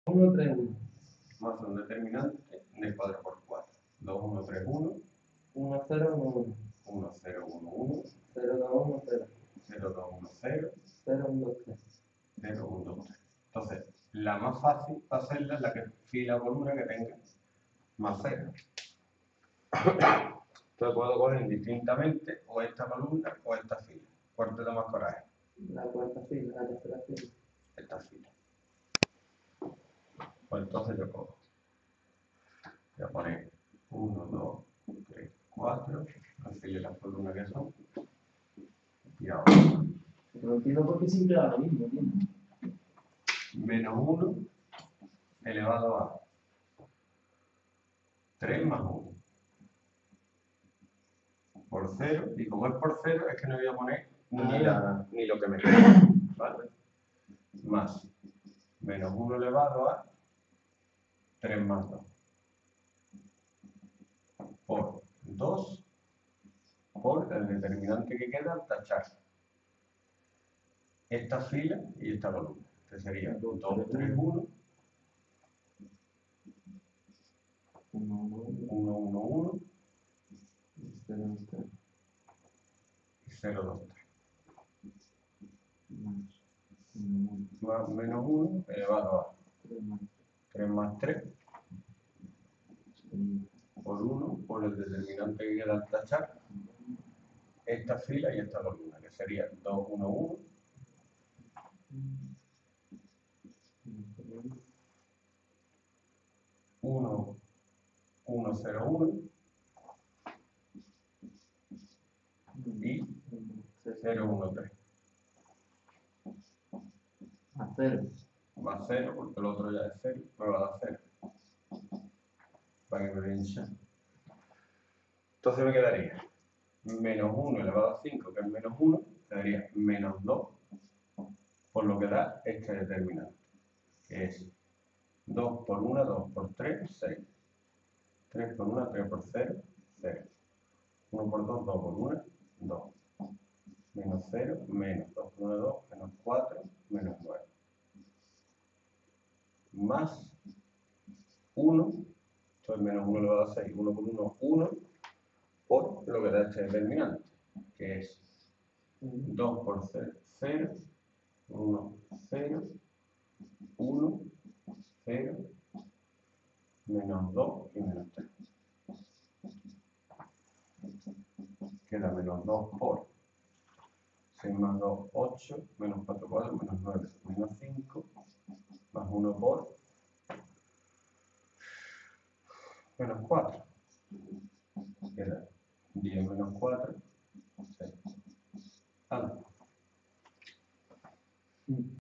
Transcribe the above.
1, 3, 1. Más un determinante de 4 por 4. 2, 1, 3, 1. 1, 0, 1, 1. 1, 0, 1, 1. 0, 2, 1, 0. 0, 2, 1, 0. 0, 1, 2, 3. 0, 1, 2, 3. Entonces, la más fácil va a ser la que fila por una que tenga más 0. Entonces puedo coger indistintamente o esta columna o esta fila. ¿Cuál te da más coraje? La cuarta fila, la tercera fila. Esta fila. Pues entonces yo cojo. Voy a poner 1, 2, 3, 4. Así las columnas que son. Y ahora. No entiendo por qué siempre da lo mismo, tío. Menos 1 elevado a 3 más 1 por 0, y como es por 0 es que no voy a poner ni lo que me queda, ¿vale? Más menos 1 elevado a 3 más 2 por 2 por el determinante que queda al tachar esta fila y esta columna. Este sería 2, 3, 1, 1, 1, 1 y 0, 2, 3. Más menos 1 elevado a 3 más 3 por 1 por el determinante que queda al tachar esta fila y esta columna, que sería 2, 1, 1, 1, 1, 0, 1 y 0, 1, 3. Más 0. Más 0, porque el otro ya es 0, me va a dar 0. Para que me pinche. Entonces me quedaría menos 1 elevado a 5, que es menos 1, quedaría menos 2, por lo que da este determinante, que es 2 por 1, 2 por 3, 6. 3 por 1, 3 por 0, 0. 1 por 2, 2 por 1, 2. Menos 0, menos 2 por 1, 2, menos 4, menos 9. Más 1, entonces menos 1 elevado a 6, 1 por 1, 1, por lo que da este determinante, que es 2 por 0, 0, 1, 0, 1, 0, menos 2 y menos 3. Queda menos 2 por 6 más 2, 8, menos 4, 4, menos 9, menos 5, más 1 por menos 4. Queda 10 menos 4, 6.